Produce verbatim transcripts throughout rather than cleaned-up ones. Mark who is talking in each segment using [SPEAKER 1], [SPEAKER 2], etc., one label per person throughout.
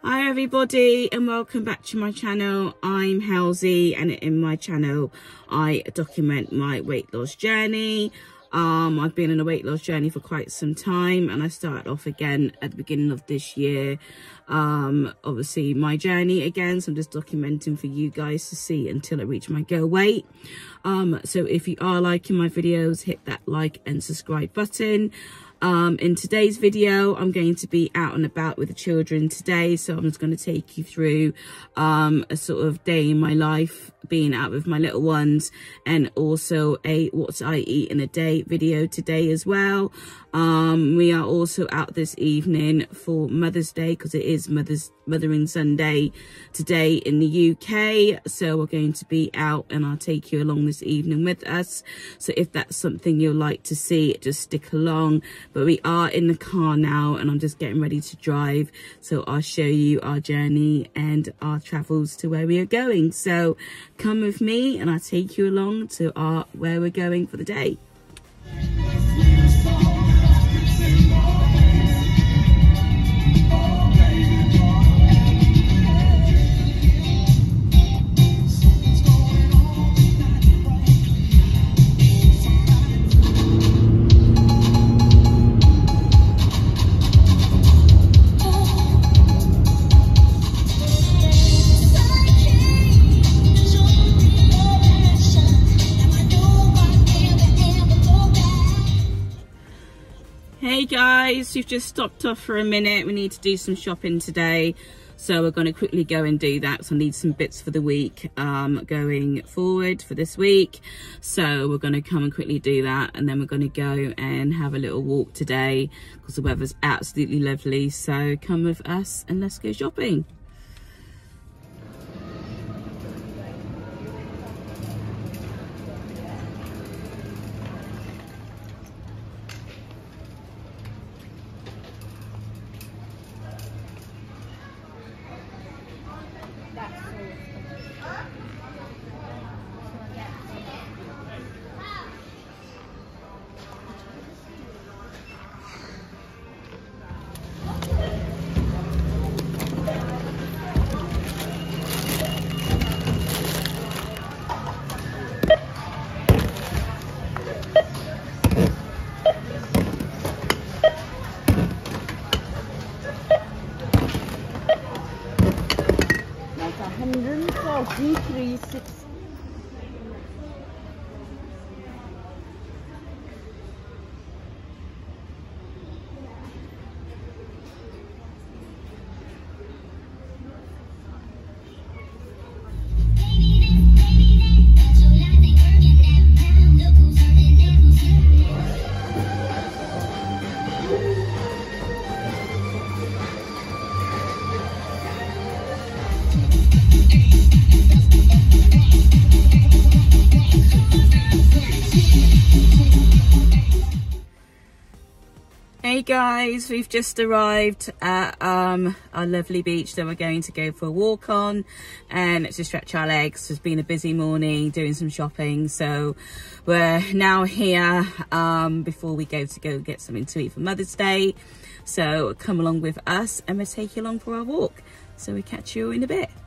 [SPEAKER 1] Hi everybody and welcome back to my channel. I'm Halsey and in my channel I document my weight loss journey. Um, I've been on a weight loss journey for quite some time and I started off again at the beginning of this year. Um, obviously my journey again, so I'm just documenting for you guys to see until I reach my goal weight. Um, so if you are liking my videos, hit that like and subscribe button. Um, in today's video, I'm going to be out and about with the children today, so I'm just going to take you through um, a sort of day in my life being out with my little ones, and also a what I eat in a day video today as well. Um, we are also out this evening for Mother's Day because it is Mother's Mothering Sunday today in the U K. So we're going to be out and I'll take you along this evening with us. So if that's something you'd like to see, just stick along. But we are in the car now and I'm just getting ready to drive. So I'll show you our journey and our travels to where we are going. So come with me and I'll take you along to our where we're going for the day. Hey guys, we've just stopped off for a minute. We need to do some shopping today, so we're going to quickly go and do that. So I need some bits for the week um going forward for this week, so we're going to come and quickly do that, and then we're going to go and have a little walk today because the weather's absolutely lovely. So come with us and let's go shopping. one hundred forty-three six. Hey guys, we've just arrived at um, our lovely beach that we're going to go for a walk on and to stretch our legs. It's been a busy morning doing some shopping, so we're now here um, before we go to go get something to eat for Mother's Day. So come along with us and we'll take you along for our walk. So we'll catch you in a bit.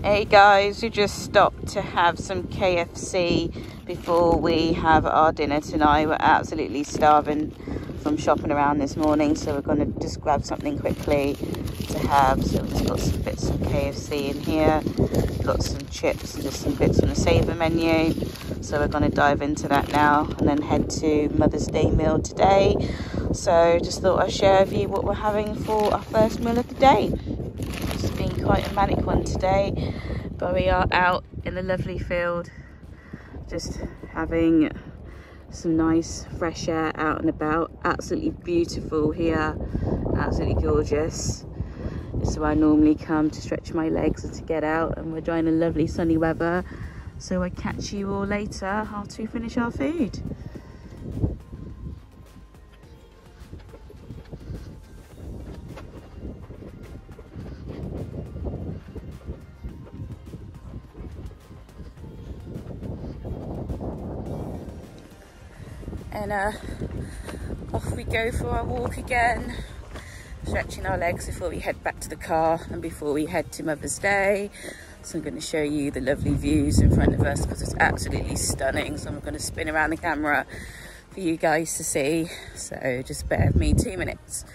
[SPEAKER 1] Hey guys, we just stopped to have some K F C before we have our dinner tonight. We're absolutely starving from shopping around this morning, so we're going to just grab something quickly to have. So we've just got some bits of K F C in here, got some chips and just some bits on the saver menu. So we're going to dive into that now and then head to Mother's Day meal today. So just thought I'd share with you what we're having for our first meal of the day. It's been quite a manic one today, but we are out in the lovely field just having some nice fresh air out and about. Absolutely beautiful here, absolutely gorgeous. This is where I normally come to stretch my legs and to get out, and we're enjoying the lovely sunny weather. So I'll catch you all later after we finish our food. And uh, off we go for our walk again, stretching our legs before we head back to the car and before we head to Mother's Day. So I'm going to show you the lovely views in front of us because it's absolutely stunning. So I'm going to spin around the camera for you guys to see. So just bear with me two minutes.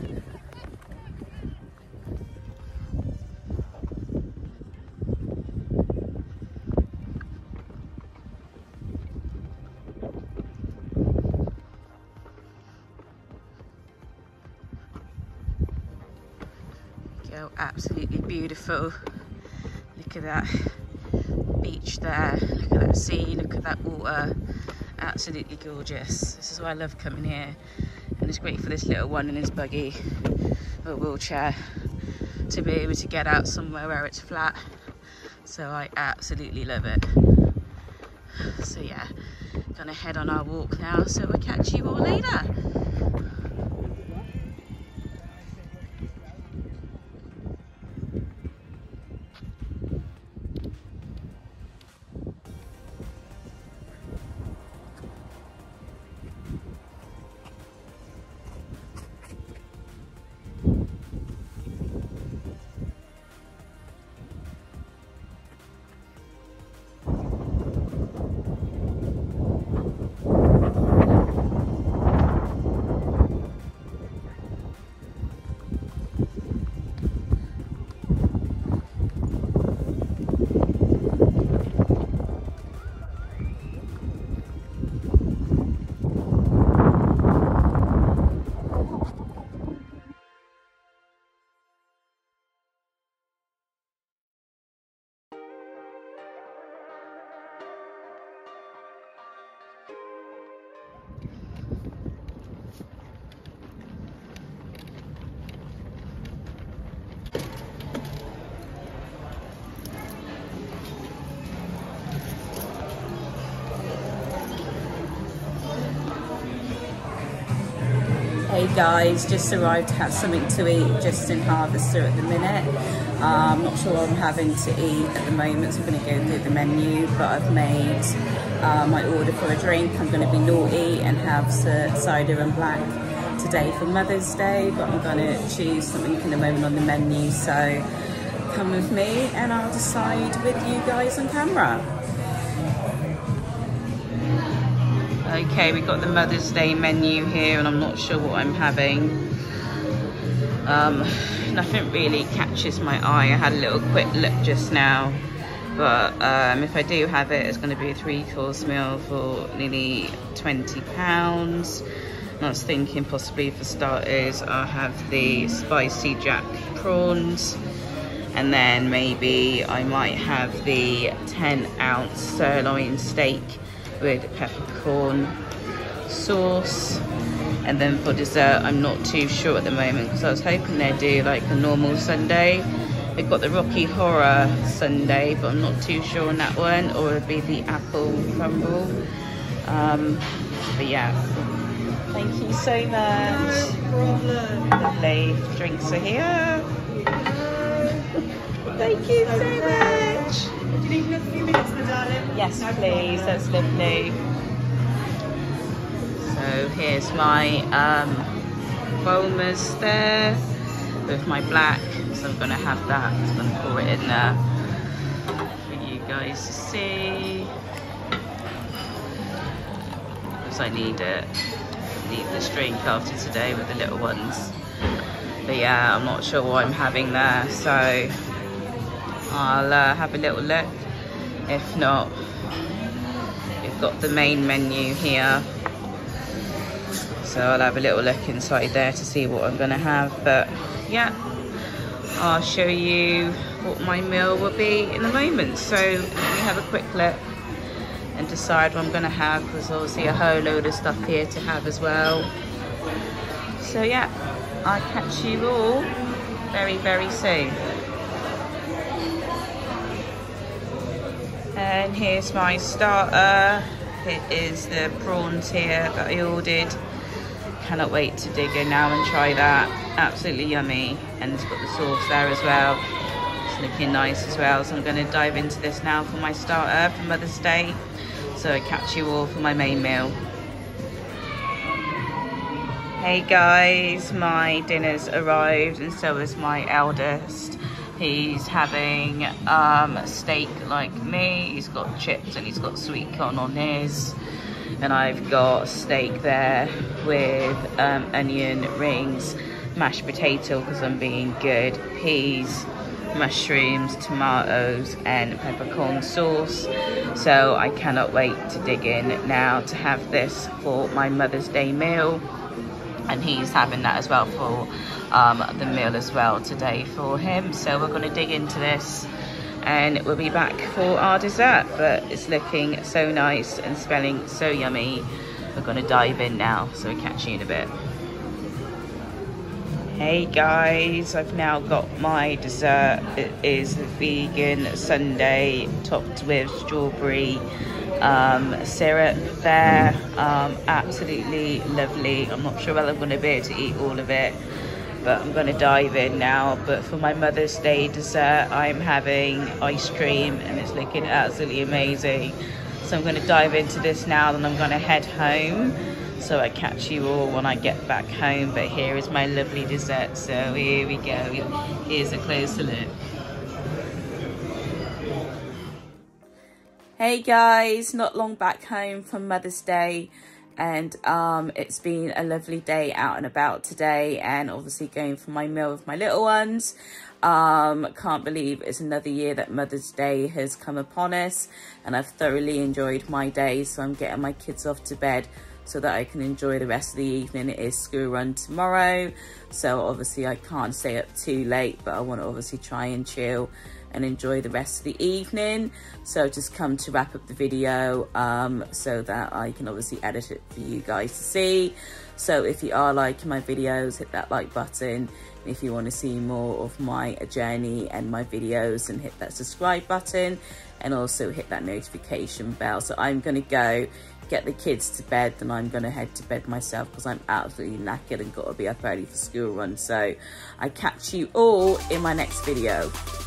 [SPEAKER 1] Go, absolutely beautiful. Look at that beach there, look at that sea, look at that water. Absolutely gorgeous. This is why I love coming here, and it's great for this little one in his buggy or wheelchair to be able to get out somewhere where it's flat. So I absolutely love it. So yeah, gonna head on our walk now, so we'll catch you all later. Hey guys, just arrived to have something to eat just in Harvester at the minute. Uh, I'm not sure what I'm having to eat at the moment, so I'm going to go through the menu, but I've made uh, my order for a drink. I'm going to be naughty and have cider and black today for Mother's Day, but I'm going to choose something in a moment on the menu, so come with me and I'll decide with you guys on camera. Okay, we've got the Mother's Day menu here and I'm not sure what I'm having. Um, nothing really catches my eye. I had a little quick look just now, but um, if I do have it, it's going to be a three course meal for nearly twenty pounds. And I was thinking possibly for starters I'll have the spicy jack prawns, and then maybe I might have the ten ounce sirloin steak with peppercorn sauce. And then for dessert, I'm not too sure at the moment because I was hoping they'd do like a normal sundae. They've got the Rocky Horror sundae, but I'm not too sure on that one, or it'd be the apple crumble. Um, but yeah, thank you so much.
[SPEAKER 2] No problem.
[SPEAKER 1] Lovely. Drinks are here. Thank you so much.
[SPEAKER 2] Do you need another few minutes, my darling?
[SPEAKER 1] Yes, please. That's lovely. So here's my um, Bulmers there with my black. So I'm going to have that. I'm going to pour it in there. guys to see. Because I need it. Need the drink after today with the little ones. But yeah, I'm not sure what I'm having there, so I'll uh, have a little look. If not, we've got the main menu here, so I'll have a little look inside there to see what I'm gonna have. But yeah, I'll show you what my meal will be in a moment. So let me have a quick look and decide what I'm gonna have, because obviously a whole load of stuff here to have as well. So yeah, I'll catch you all very, very soon. And here's my starter. It is the prawns here that I ordered. Cannot wait to dig in now and try that. Absolutely yummy. And it's got the sauce there as well. It's looking nice as well. So I'm going to dive into this now for my starter for Mother's Day. So I catch you all for my main meal. Hey guys, my dinner's arrived and so is my eldest. He's having um, steak like me. He's got chips and he's got sweet corn on his. And I've got steak there with um, onion rings, mashed potato because I'm being good, peas, mushrooms, tomatoes and peppercorn sauce. So I cannot wait to dig in now to have this for my Mother's Day meal. And he's having that as well for um, the meal as well today for him. So we're going to dig into this and we'll be back for our dessert. But it's looking so nice and smelling so yummy. We're going to dive in now, so we'll catch you in a bit. Hey guys, I've now got my dessert. It is the vegan sundae topped with strawberry um syrup there. Um absolutely lovely. I'm not sure whether I'm going to be able to eat all of it, but I'm going to dive in now. But for my Mother's Day dessert, I'm having ice cream and it's looking absolutely amazing. So I'm going to dive into this now, then I'm going to head home. So I catch you all when I get back home. But here is my lovely dessert. So here we go. Here's a closer look. Hey guys, not long back home from Mother's Day, and um, it's been a lovely day out and about today, and obviously going for my meal with my little ones. Um, can't believe it's another year that Mother's Day has come upon us, and I've thoroughly enjoyed my day. So I'm getting my kids off to bed so that I can enjoy the rest of the evening. It is school run tomorrow, so obviously I can't stay up too late, but I want to obviously try and chill and enjoy the rest of the evening. So just come to wrap up the video um, so that I can obviously edit it for you guys to see. So if you are liking my videos, hit that like button. If you want to see more of my journey and my videos, and hit that subscribe button, and also hit that notification bell. So I'm going to go get the kids to bed, then I'm going to head to bed myself because I'm absolutely knackered and got to be up early for school run. So I catch you all in my next video.